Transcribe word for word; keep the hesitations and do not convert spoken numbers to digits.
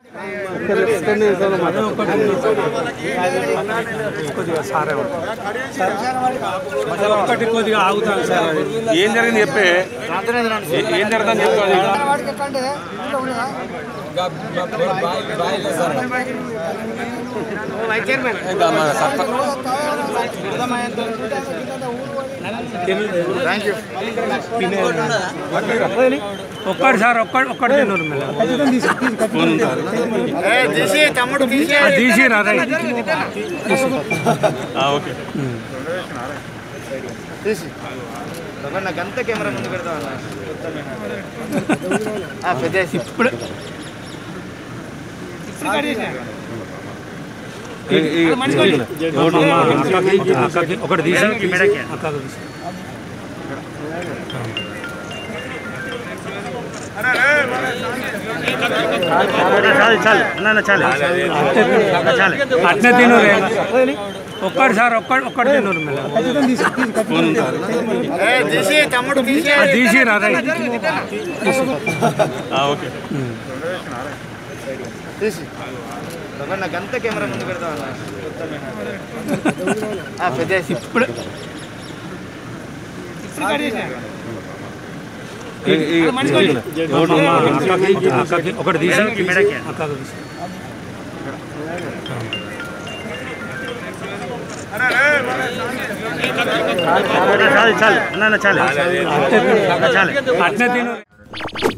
ఒకటి కొద్దిగా ఆగుతాను సార్. ఏం జరిగింది చెప్పే, ఏం జరుగుతుందని చెప్తాను. ఒక్కటి సార్, ఒక్కటి ఒక్కటి తీసిరా. ఓకే గంత కెమెరా ముందు పెడతా ఇప్పుడు ఒకటి తీసి అట్నే తిను. ఒక్కటి సార్, ఒక్కటి ఒక్కటి తిను. తీసిరా. ఓకే గంత కెమెరా ముందు పెడతా ఇప్పుడు ఒకటి తీసి అట్నే తిను.